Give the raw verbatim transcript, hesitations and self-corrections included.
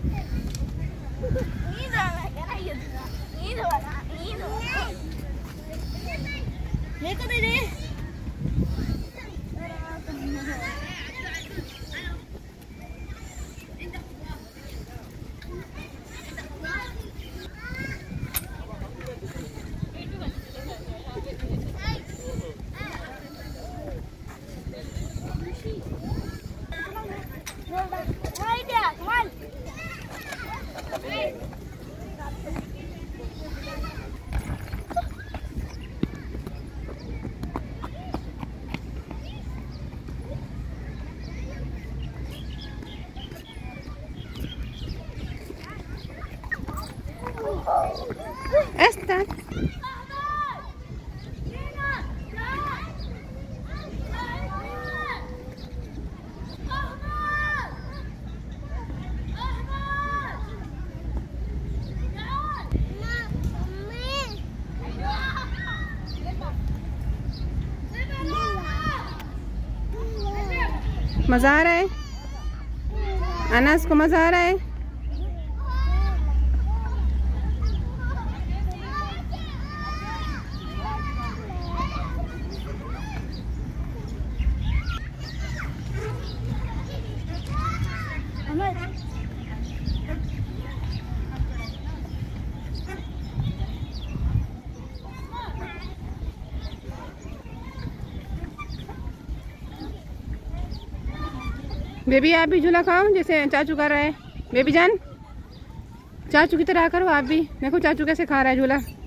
ये तो दे दे। Esta. मजा आ रहा है अनस को, मजा आ रहा है। बेबी आप भी झूला खाओ जैसे चाचू कर रहा है। बेबी जान चाचू की तरह करो आप भी, देखो चाचू कैसे खा रहा है झूला।